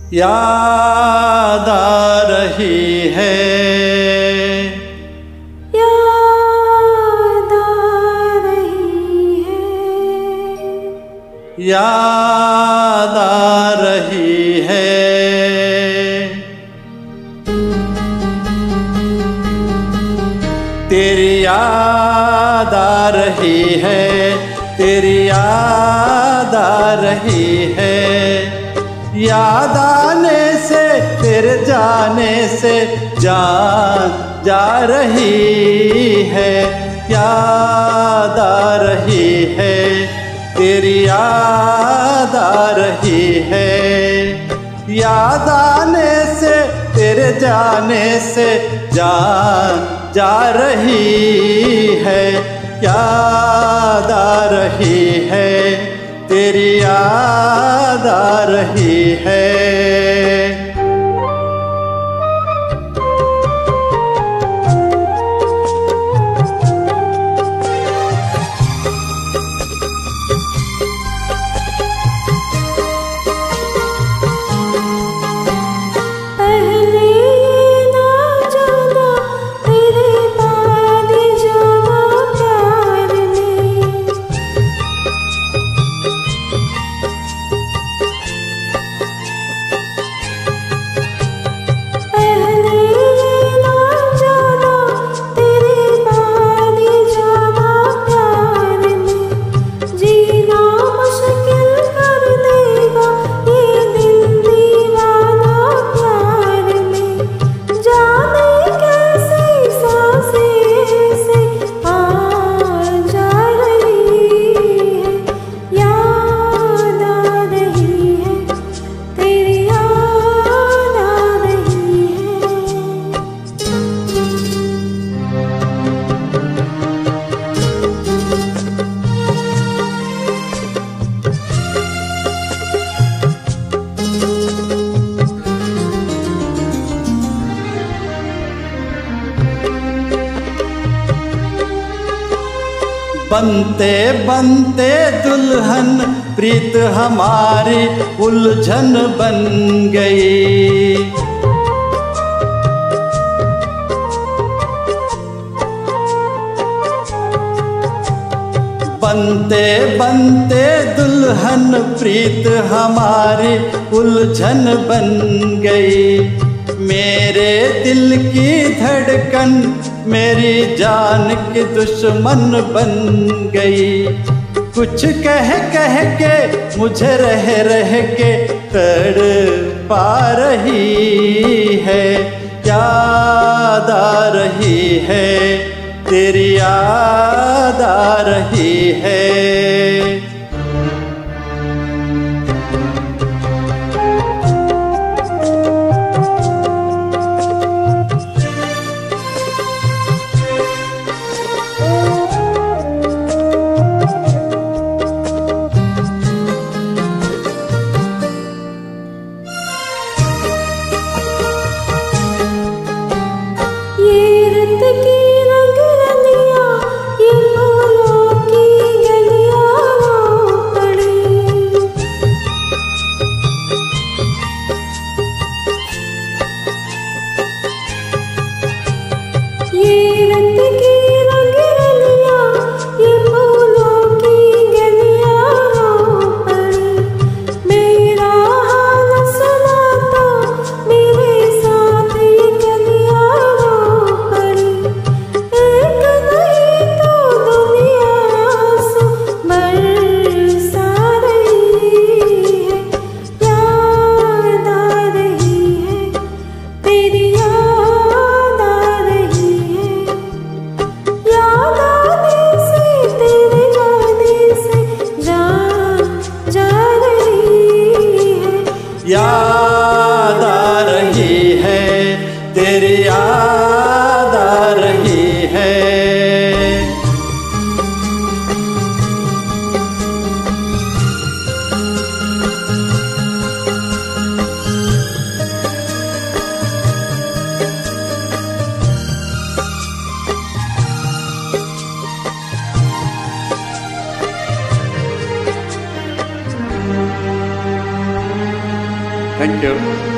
याद आ रही है, याद आ रही है, याद आ रही है। तेरी याद आ रही है, तेरी याद आ रही है। याद आने से तेरे जाने से जान जा रही है। याद आ रही है, तेरी याद आ रही है। याद आने से तेरे जाने से जान जा रही है। याद आ रही है, तेरी याद आ रही है। बनते बनते दुल्हन प्रीत हमारी उलझन बन गई। बनते बनते दुल्हन प्रीत हमारी उलझन बन गई। मेरे दिल की धड़कन मेरी जान की दुश्मन बन गई। कुछ कह कह के मुझे रह रह के तड़पा रही है। याद आ रही है, तेरी याद आ रही है। की रंग रलिया, ये फूलों की गलियां थैंक यू।